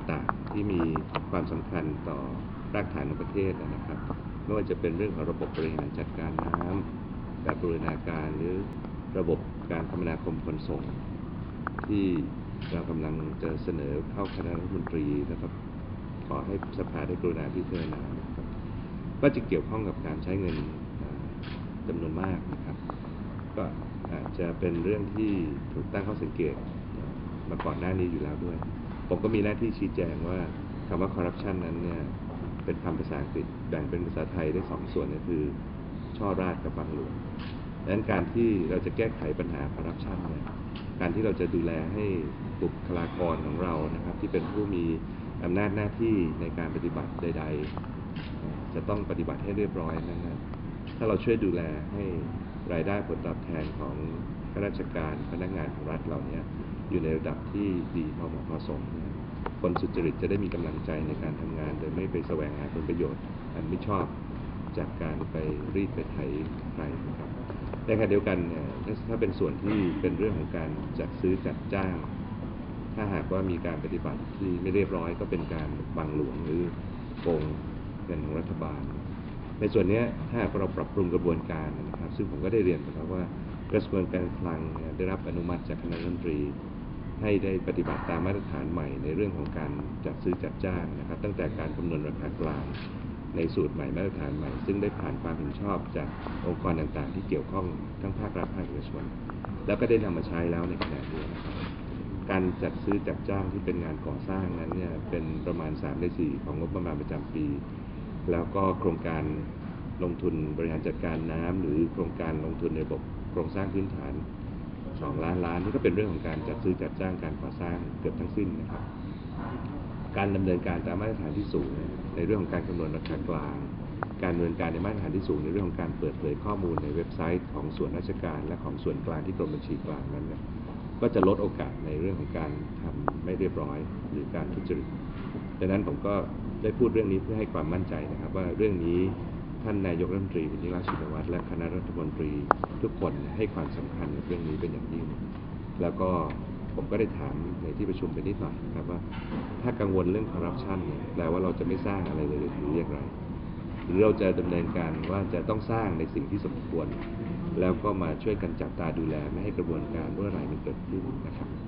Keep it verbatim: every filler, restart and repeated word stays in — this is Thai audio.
ต่างๆที่มีความสำคัญต่อรากฐานของประเทศนะครับไม่ว่าจะเป็นเรื่องของระบบบริหารจัดการน้ำการบูรณาการหรือระบบการคมนาคมขนส่งที่เรากำลังจะเสนอเข้าคณะรัฐมนตรีนะครับขอให้สภาได้กรุณาพิจารณานะครับก็จะเกี่ยวข้องกับการใช้เงินจำนวนมากนะครับก็อาจจะเป็นเรื่องที่ถูกตั้งข้อสังเกตมาก่อนหน้านี้อยู่แล้วด้วยผมก็มีหน้าที่ชี้แจงว่าคำว่า corruption นั้นเนี่ยเป็นคำภาษาอังกฤษแบ่งเป็นภาษาไทยได้สองส่วนก็คือช่อราชกับบังหลวงดังนั้นการที่เราจะแก้ไขปัญหา corruption เนี่ยการที่เราจะดูแลให้บุคลากรของเรานะครับที่เป็นผู้มีอำนาจหน้าที่ในการปฏิบัติใดๆจะต้องปฏิบัติให้เรียบร้อยนะครับถ้าเราช่วยดูแลให้รายได้ผลตอบแทนของข้าราชการพนักงานของรัฐเหล่านี้อยู่ในระดับที่ดีพอเหมาะพอสมคนสุจริตจะได้มีกำลังใจในการทำงานโดยไม่ไปแสวงหาผลประโยชน์อันไม่ชอบจากการไปรีดไปไถใครนะครับในขณะเดียวกันเนี่ยถ้าเป็นส่วนที่เป็นเรื่องของการจัดซื้อจัดจ้างถ้าหากว่ามีการปฏิบัติที่ไม่เรียบร้อยก็เป็นการบังหลวงหรือโกงเงินของรัฐบาลในส่วนนี้ถ้าเราปรับปรุงกระบวนการนะครับซึ่งผมก็ได้เรียนไปแล้วว่ากระทรวงการคลังได้รับอนุมัติจากคณะรัฐมนตรีให้ได้ปฏิบัติตามมาตรฐานใหม่ในเรื่องของการจัดซื้อจัดจ้างนะครับตั้งแต่การคำนวณราคากลางในสูตรใหม่มาตรฐานใหม่ซึ่งได้ผ่านความเห็นชอบจากองค์กรต่างๆที่เกี่ยวข้องทั้งภาครัฐภาคเอกชนแล้วก็ได้นำมาใช้แล้วในขณะนี้นะครับการจัดซื้อจัดจ้างที่เป็นงานก่อสร้างนั้นเนี่ยเป็นประมาณสามในสี่ของงบประมาณประจำปีแล้วก็โครงการลงทุนบริหารจัดการน้ำหรือโครงการลงทุนในระบบโครงสร้างพื้นฐานสองล้านล้านนี่ก็เป็นเรื่องของการจัดซื้อจัดจ้างการก่อสร้างเกือบทั้งสิ้นนะครับการดำเนินการตามมาตรฐานที่สูงในเรื่องของการคำนวณราคากลางการดำเนินการในมาตรฐานที่สูงในเรื่องของการเปิดเผยข้อมูลในเว็บไซต์ของส่วนราชการและของส่วนกลางที่กรมบัญชีกลางนั้นเนี่ยก็จะลดโอกาสในเรื่องของการทำไม่เรียบร้อยหรือการทุจริตดังนั้นผมก็ได้พูดเรื่องนี้เพื่อให้ความมั่นใจนะครับว่าเรื่องนี้ท่านนายกรัฐมนตรีวินิราชชินวัตรและคณะรัฐมนตรีทุกคนให้ความสำคัญกับเรื่องนี้เป็นอย่างยิ่งแล้วก็ผมก็ได้ถามในที่ประชุมไปนิดหน่อยนะครับว่าถ้ากังวลเรื่องคอร์รัปชันเนี่ยแปลว่าเราจะไม่สร้างอะไรเลยหรืออย่างไรหรือเราจะดำเนินการว่าจะต้องสร้างในสิ่งที่สมควรแล้วก็มาช่วยกันจับตาดูแลไม่ให้กระบวนการรั่วไหลมันเกิดขึ้นนะครับ